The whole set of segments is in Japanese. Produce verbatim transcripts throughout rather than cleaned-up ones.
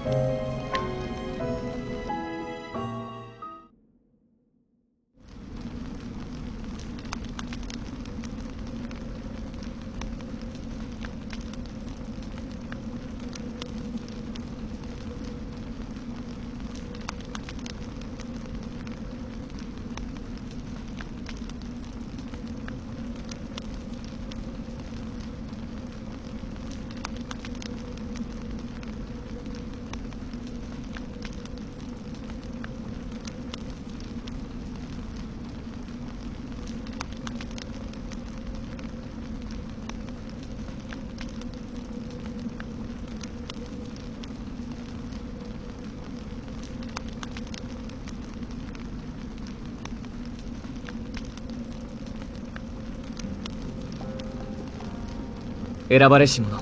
選ばれし者、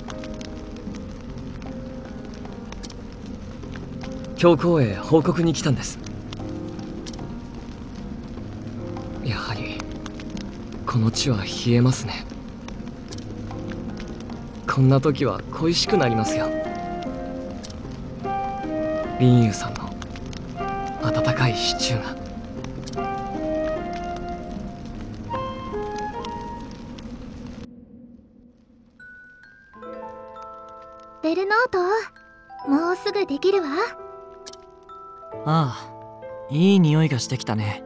教皇へ報告に来たんです。やはりこの地は冷えますね。こんな時は恋しくなりますよ。林友さんの温かいシチューが。 ベルノート、もうすぐできるわ。 ああ、いい匂いがしてきたね。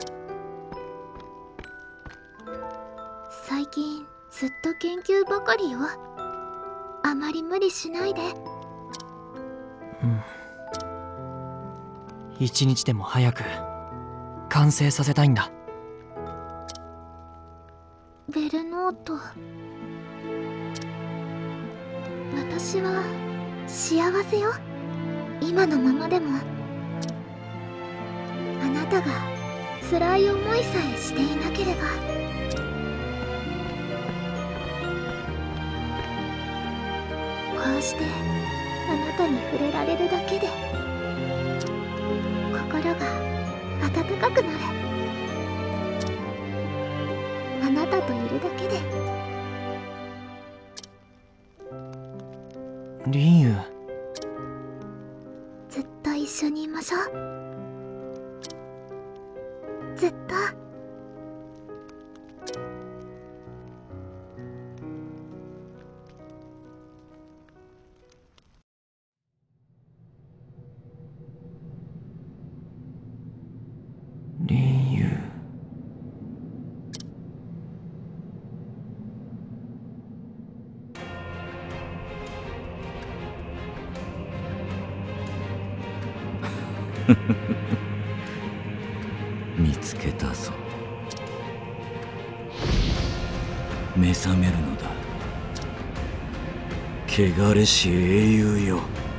最近ずっと研究ばかりよ。あまり無理しないで。 うん。一日でも早く完成させたいんだ。 ベルノート、私は幸せよ。今のままでも。あなたが辛い思いさえしていなければ。こうしてあなたに触れられるだけで心が温かくなる。あなたといるだけで。 林友、 ずっと一緒にいましょう。ずっと。 林友。 見つけたぞ。目覚めるのだ、汚れし英雄よ。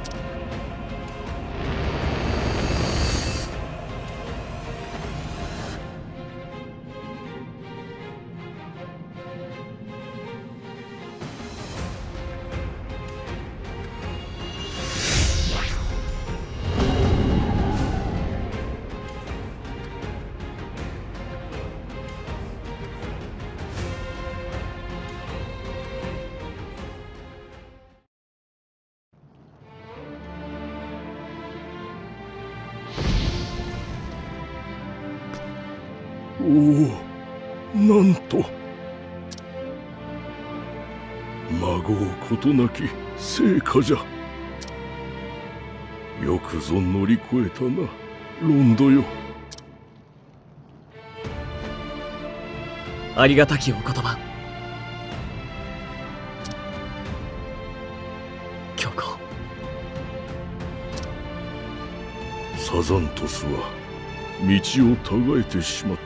おお、なんとまごうことなき成果じゃ。よくぞ乗り越えたな、ロンドよ。 ありがたきお言葉。教皇、 サザントスは道を違えてしまった。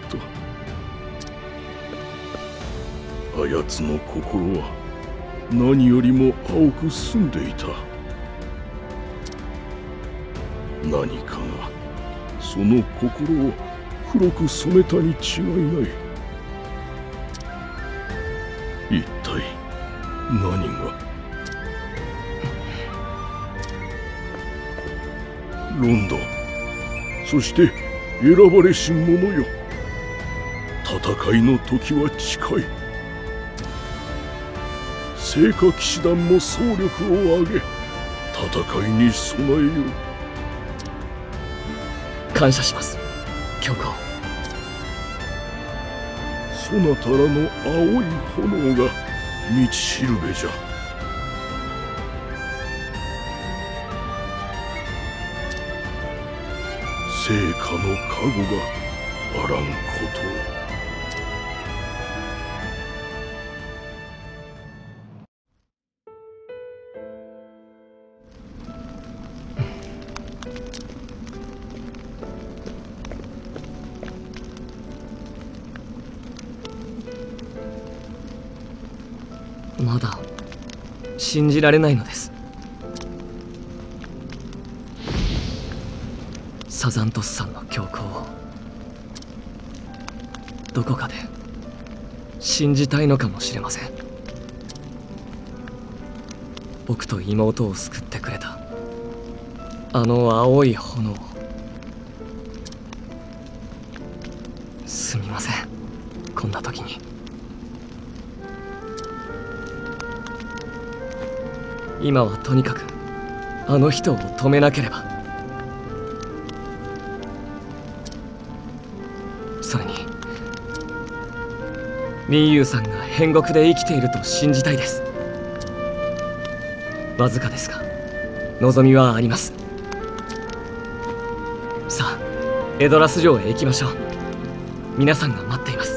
あやつの心は何よりも青く澄んでいた。何かがその心を黒く染めたに違いない。一体何が。ロンド、そして選ばれし者よ。戦いの時は近い。聖火騎士団も総力を挙げ戦いに備えよう。 感謝します教皇。 そなたらの青い炎が道しるべじゃ。聖火の加護があらんことを。 まだ信じられないのです。サザントスさんの教皇をどこかで信じたいのかもしれません。僕と妹を救ってくれたあの青い炎を。すみませんこんな時に。今はとにかくあの人を止めなければ。それに林友さんが変国で生きていると信じたいです。わずかですが望みはあります。さあエドラス城へ行きましょう。皆さんが待っています。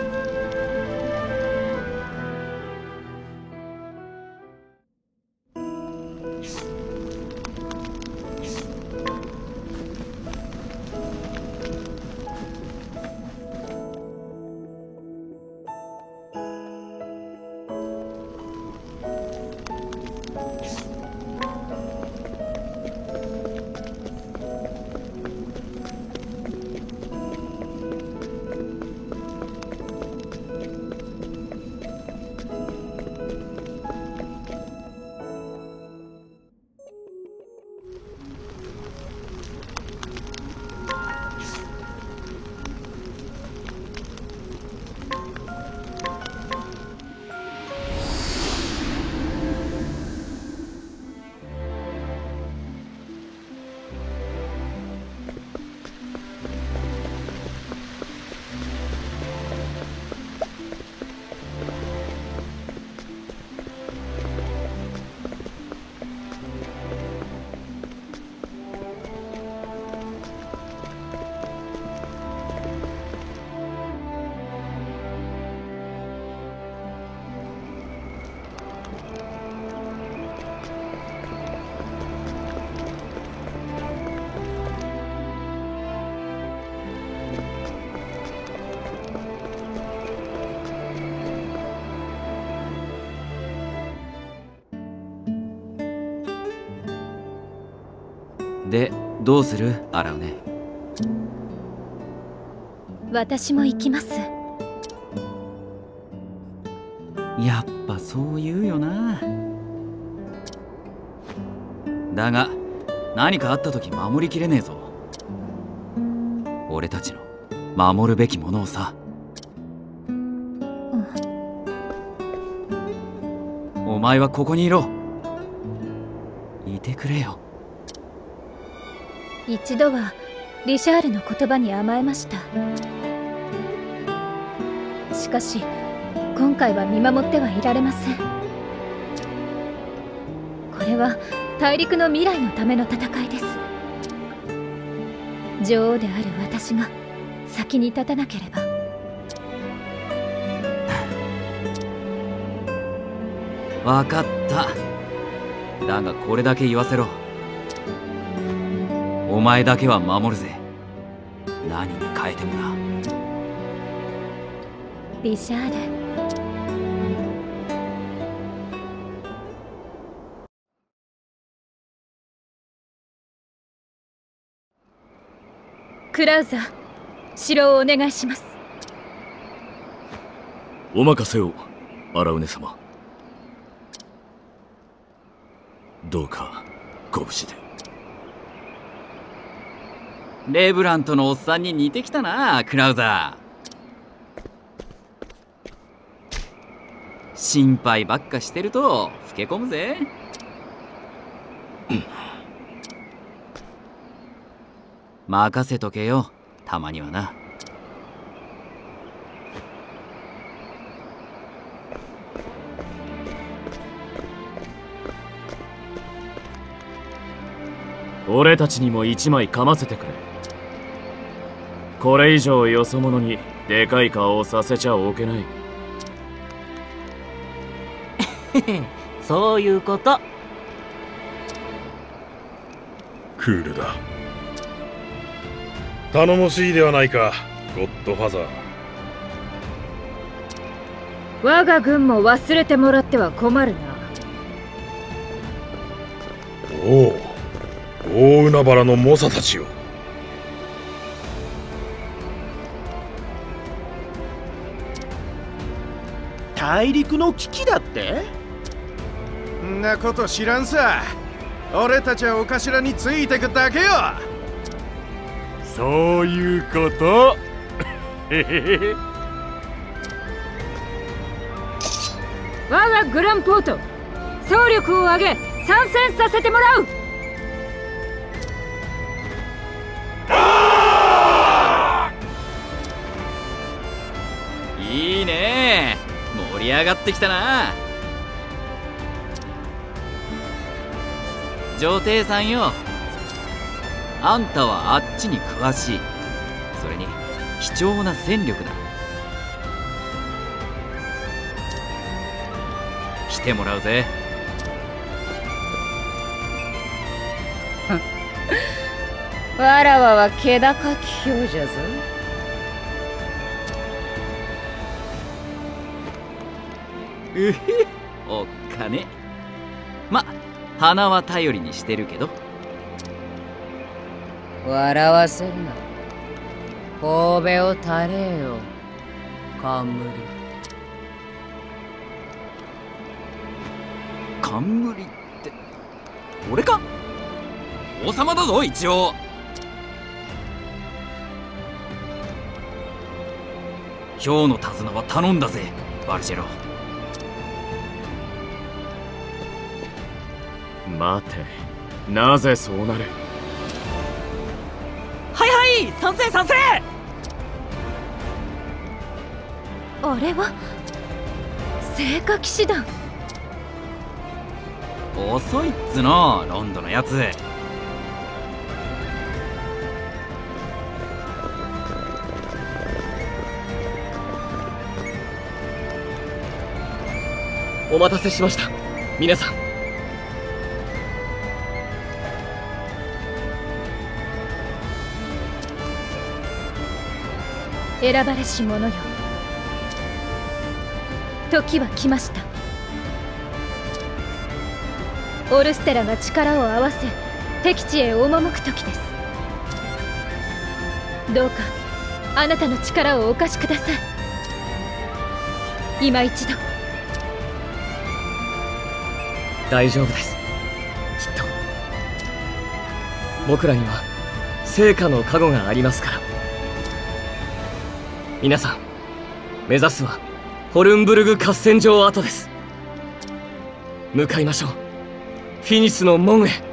で、どうするアラウネ。 私も行きます。 やっぱそう言うよな。だが何かあった時守りきれねえぞ。俺たちの守るべきものをさ。 うん、 お前はここにいろ。いてくれよ。 一度はリシャールの言葉に甘えました。しかし今回は見守ってはいられません。これは大陸の未来のための戦いです。女王である私が先に立たなければ。 わかった。だがこれだけ言わせろ。お前だけは守るぜ。何に変えてもな。 リシャール、クラウザー、城をお願いします。 お任せを、アラウネ様。どうかご無事で。 レブラントのおっさんに似てきたな、クラウザー。心配ばっかしてると老け込むぜ。 任せとけよ、たまにはな。 俺たちにも一枚噛ませてくれ。これ以上よそ者にでかい顔をさせちゃおけない。 そういうこと。 クールだ。頼もしいではないか、ゴッドファザー。 我が軍も忘れてもらっては困るな。 おお、大海原の猛者たちよ。 大陸の危機だって？ んなこと知らんさ。俺たちはお頭についてくだけよ。 そういうこと。 我がグランポート、総力を挙げ参戦させてもらう。 いいね、盛り上がってきたな。女帝さんよ、あんたはあっちに詳しい。それに貴重な戦力だ。来てもらうぜ。 わらわは気高き表じゃぞ。 うへ、おっかね。ま、鼻は頼りにしてるけど。 笑わせるな。神戸を垂れよ、冠。 冠って俺か？王様だぞ一応。今日の手綱は頼んだぜ、バルジェロ。 待て、なぜそうなる？ はいはい、賛成賛成。 あれは聖火騎士団。 遅いっつの、ロンドのやつ。 お待たせしました、皆さん。 選ばれし者よ、時は来ました。オルステラが力を合わせ敵地へ赴く時です。どうかあなたの力をお貸しください。今一度。 大丈夫です、きっと。僕らには成果の加護がありますから。皆さん、目指すはホルンブルグ合戦場跡です。向かいましょう、フィニスの門へ。